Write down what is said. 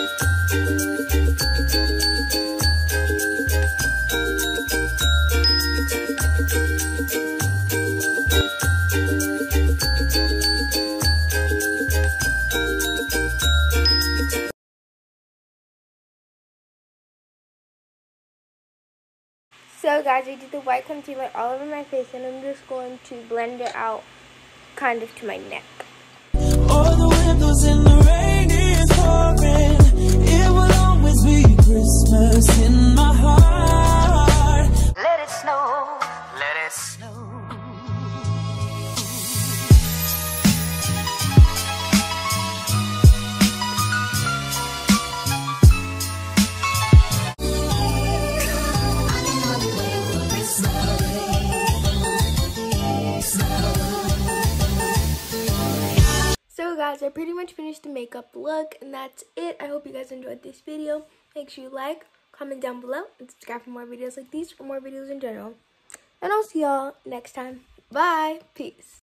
So guys, I did the white concealer all over my face, and I'm just going to blend it out kind of to my neck. All the windows in the rain is pouring. It will always be Christmas in my heart. Let it snow, let it snow. So guys, I pretty much finished the makeup look, and that's it. I hope you guys enjoyed this video. Make sure you like, comment down below, and subscribe for more videos like these, for more videos in general. And I'll see y'all next time. Bye. Peace.